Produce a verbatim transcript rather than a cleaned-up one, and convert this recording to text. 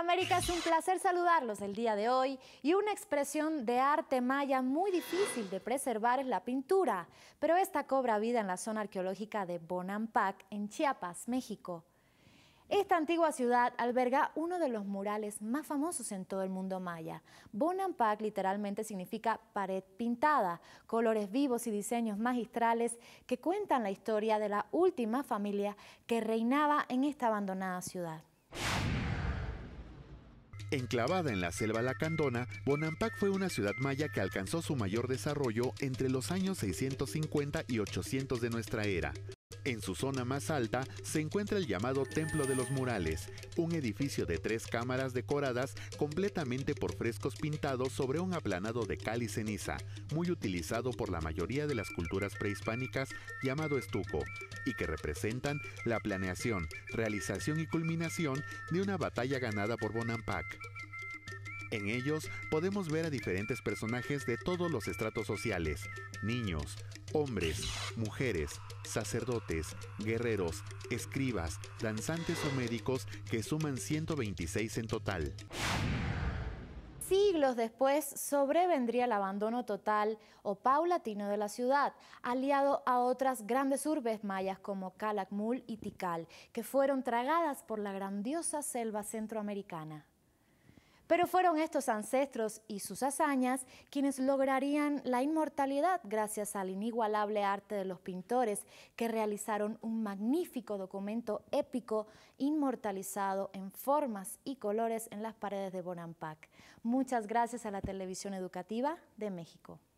Centroamérica, es un placer saludarlos el día de hoy y una expresión de arte maya muy difícil de preservar es la pintura, pero esta cobra vida en la zona arqueológica de Bonampak, en Chiapas, México. Esta antigua ciudad alberga uno de los murales más famosos en todo el mundo maya. Bonampak literalmente significa pared pintada, colores vivos y diseños magistrales que cuentan la historia de la última familia que reinaba en esta abandonada ciudad. Enclavada en la selva lacandona, Bonampak fue una ciudad maya que alcanzó su mayor desarrollo entre los años seiscientos cincuenta y ochocientos de nuestra era. En su zona más alta se encuentra el llamado Templo de los Murales, un edificio de tres cámaras decoradas completamente por frescos pintados sobre un aplanado de cal y ceniza, muy utilizado por la mayoría de las culturas prehispánicas llamado estuco, y que representan la planeación, realización y culminación de una batalla ganada por Bonampak. En ellos podemos ver a diferentes personajes de todos los estratos sociales: niños, hombres, mujeres, sacerdotes, guerreros, escribas, danzantes o médicos que suman ciento veintiséis en total. Siglos después sobrevendría el abandono total o paulatino de la ciudad, aliado a otras grandes urbes mayas como Calakmul y Tikal, que fueron tragadas por la grandiosa selva centroamericana. Pero fueron estos ancestros y sus hazañas quienes lograrían la inmortalidad gracias al inigualable arte de los pintores que realizaron un magnífico documento épico inmortalizado en formas y colores en las paredes de Bonampak. Muchas gracias a la Televisión Educativa de México.